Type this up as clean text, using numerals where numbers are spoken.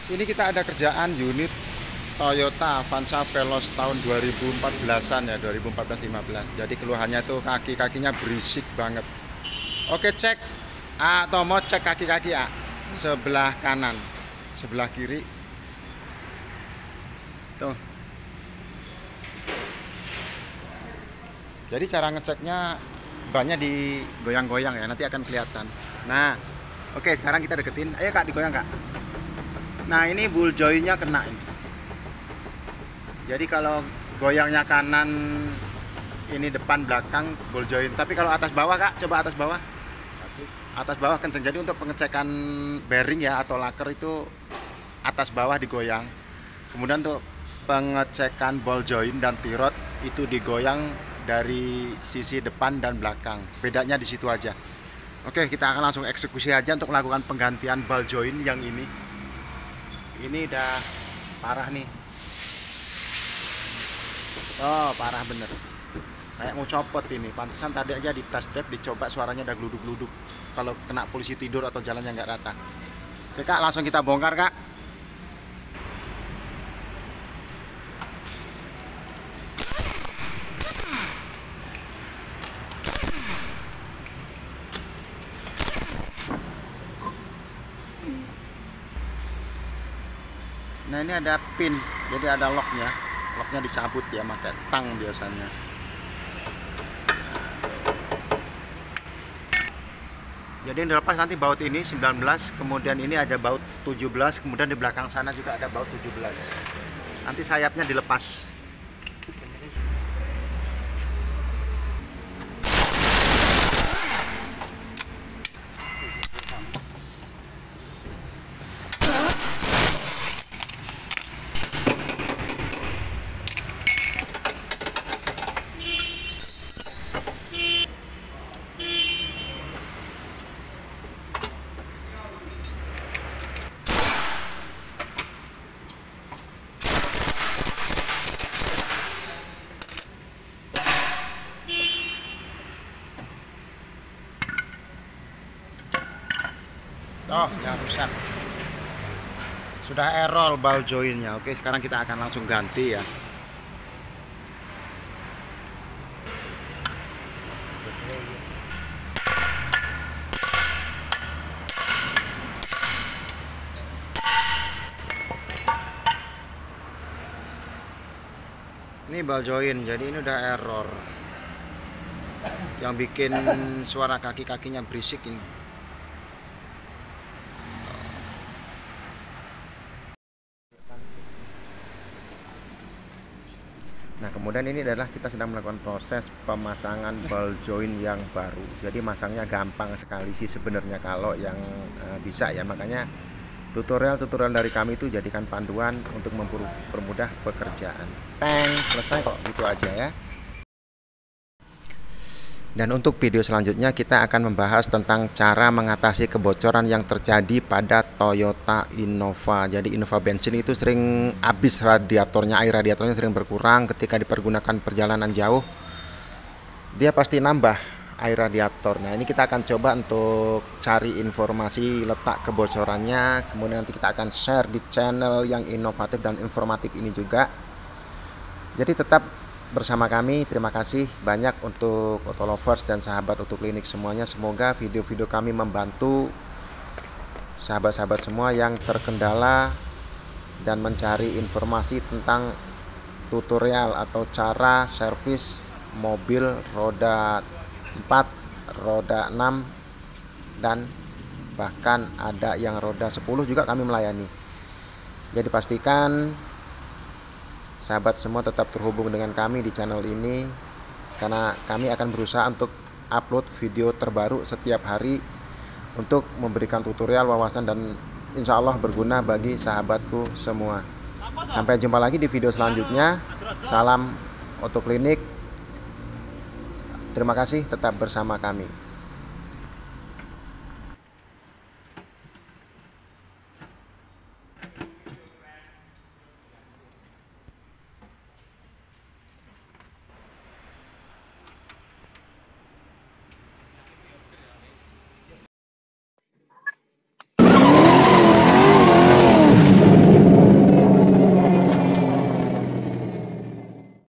Ini kita ada kerjaan unit Toyota Avanza Veloz tahun 2014-an ya, 2014-15. Jadi keluhannya tuh kaki-kakinya berisik banget. Oke, cek. Tomo cek kaki-kaki sebelah kanan, sebelah kiri. Tuh. Jadi cara ngeceknya bannya digoyang-goyang ya, nanti akan kelihatan. Nah, oke, sekarang kita deketin. Ayo Kak, digoyang Kak. Nah, ini ball joint-nya kena ini. Jadi kalau goyangnya kanan ini depan belakang ball joint. Tapi kalau atas bawah Kak, coba atas bawah. Atas bawah kenceng. Jadi untuk pengecekan bearing ya atau laker itu atas bawah digoyang. Kemudian untuk pengecekan ball joint dan tirot itu digoyang dari sisi depan dan belakang. Bedanya di situ aja. Oke, kita akan langsung eksekusi aja untuk melakukan penggantian ball joint yang ini. Ini udah parah nih. Oh, parah bener. Kayak mau copot ini. Pantesan tadi aja di test drive dicoba suaranya udah gluduk-gluduk. Kalau kena polisi tidur atau jalan yang nggak rata. Oke Kak, langsung kita bongkar Kak. Nah, ini ada pin, jadi ada locknya. Locknya dicabut ya, pakai tang biasanya. Jadi yang dilepas nanti baut ini 19, kemudian ini ada baut 17, kemudian di belakang sana juga ada baut 17. Nanti sayapnya dilepas. Oh, ya rusak. Sudah error ball jointnya. Oke, sekarang kita akan langsung ganti ya. Ini ball joint, jadi ini udah error. Yang bikin suara kaki-kakinya berisik ini. Nah, kemudian ini adalah kita sedang melakukan proses pemasangan ball joint yang baru. Jadi masangnya gampang sekali sih sebenarnya kalau yang bisa ya. Makanya tutorial dari kami itu jadikan panduan untuk mempermudah pekerjaan. Selesai kok, gitu aja ya. Dan untuk video selanjutnya kita akan membahas tentang cara mengatasi kebocoran yang terjadi pada Toyota Innova. Jadi Innova bensin itu sering habis radiatornya, air radiatornya sering berkurang ketika dipergunakan perjalanan jauh. Dia pasti nambah air radiator. Nah, ini kita akan coba untuk cari informasi letak kebocorannya. Kemudian nanti kita akan share di channel yang inovatif dan informatif ini juga. Jadi tetap bersama kami. Terima kasih banyak untuk Auto Lovers dan sahabat Auto Klinik semuanya. Semoga video-video kami membantu sahabat-sahabat semua yang terkendala dan mencari informasi tentang tutorial atau cara servis mobil roda 4, roda 6 dan bahkan ada yang roda 10 juga kami melayani. Jadi pastikan sahabat semua tetap terhubung dengan kami di channel ini, karena kami akan berusaha untuk upload video terbaru setiap hari untuk memberikan tutorial, wawasan, dan insya Allah berguna bagi sahabatku semua. Sampai jumpa lagi di video selanjutnya. Salam Auto Klinik. Terima kasih, tetap bersama kami.